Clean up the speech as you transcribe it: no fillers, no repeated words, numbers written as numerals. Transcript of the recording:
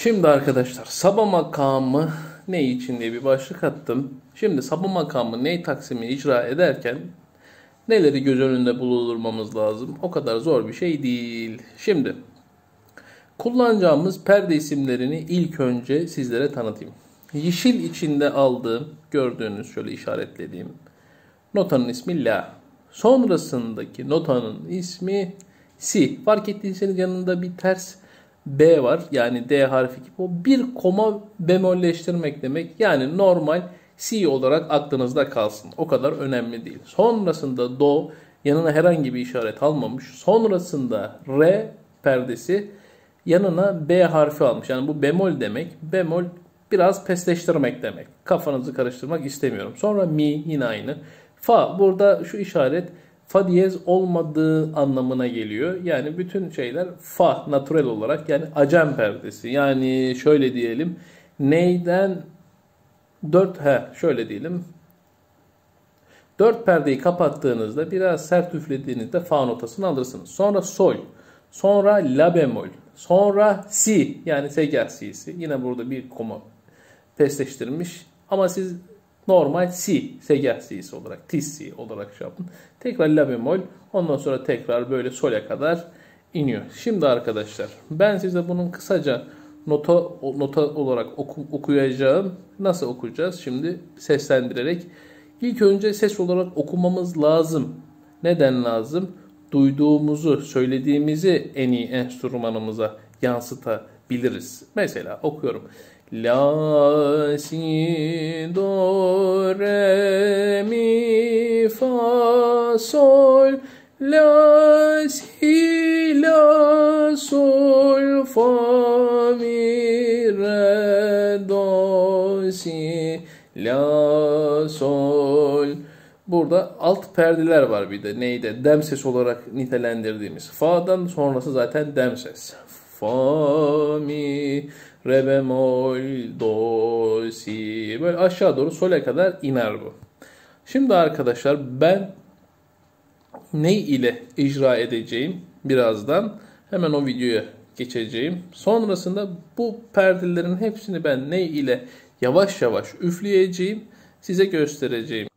Şimdi arkadaşlar Saba makamı ne için diye bir başlık attım. Şimdi Saba makamı ney taksimi icra ederken neleri göz önünde bulundurmamız lazım? O kadar zor bir şey değil. Şimdi kullanacağımız perde isimlerini ilk önce sizlere tanıtayım. Yeşil içinde aldığım, gördüğünüz şöyle işaretlediğim notanın ismi La. Sonrasındaki notanın ismi Si. Fark ettiyseniz yanında bir ters B var. Yani D harfi gibi. O bir koma bemolleştirmek demek. Yani normal Si olarak aklınızda kalsın. O kadar önemli değil. Sonrasında Do yanına herhangi bir işaret almamış. Sonrasında Re perdesi yanına B harfi almış. Yani bu bemol demek. Bemol biraz pesleştirmek demek. Kafanızı karıştırmak istemiyorum. Sonra Mi yine aynı. Fa burada şu işaret fa diyez olmadığı anlamına geliyor. Yani bütün şeyler fa natürel olarak, yani acem perdesi. Yani şöyle diyelim, neyden şöyle diyelim. 4 perdeyi kapattığınızda biraz sert üflediğinizde fa notasını alırsınız. Sonra sol, sonra la bemol, sonra si, yani segah si'si. Yine burada bir koma pesleştirmiş ama siz normal si, segah si'si olarak, tiz si olarak şey yapın. Tekrar la bemol, ondan sonra tekrar böyle sol'e kadar iniyor. Şimdi arkadaşlar ben size bunun kısaca nota olarak okuyacağım. Nasıl okuyacağız? Şimdi seslendirerek. İlk önce ses olarak okumamız lazım. Neden lazım? Duyduğumuzu, söylediğimizi en iyi enstrümanımıza yansıtabiliriz. Mesela okuyorum. La, si, do, re, mi, fa, sol, la, si, la, sol, fa, mi, re, do, si, la, sol. Burada alt perdeler var bir de. Neydi? Dem ses olarak nitelendirdiğimiz. Fa'dan sonrası zaten dem ses. Fa, mi, re bemol, do, si. Böyle aşağı doğru sol'e kadar iner bu. Şimdi arkadaşlar ben ney ile icra edeceğim birazdan. Hemen o videoya geçeceğim. Sonrasında bu perdelerin hepsini ben ney ile yavaş yavaş üfleyeceğim. Size göstereceğim.